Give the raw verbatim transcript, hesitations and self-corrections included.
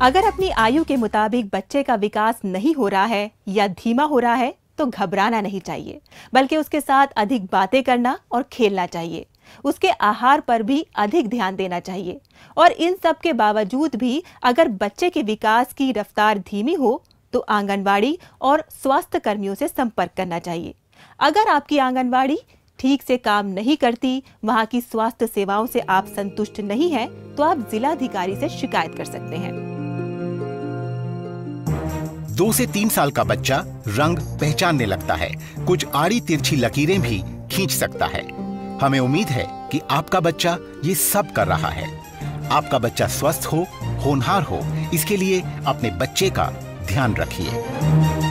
अगर अपनी आयु के मुताबिक बच्चे का विकास नहीं हो रहा है या धीमा हो रहा है तो घबराना नहीं चाहिए, बल्कि उसके साथ अधिक बातें करना और खेलना चाहिए। उसके आहार पर भी अधिक ध्यान देना चाहिए और इन सब के बावजूद भी अगर बच्चे के विकास की रफ्तार धीमी हो तो आंगनबाड़ी और स्वास्थ्य कर्मियों से संपर्क करना चाहिए। अगर आपकी आंगनबाड़ी ठीक से काम नहीं करती, वहां की स्वास्थ्य सेवाओं से आप संतुष्ट नहीं हैं, तो आप जिलाधिकारी से शिकायत कर सकते हैं। दो से तीन साल का बच्चा रंग पहचानने लगता है, कुछ आड़ी तिरछी लकीरें भी खींच सकता है। हमें उम्मीद है कि आपका बच्चा ये सब कर रहा है। आपका बच्चा स्वस्थ हो, होनहार हो, इसके लिए अपने बच्चे का ध्यान रखिए।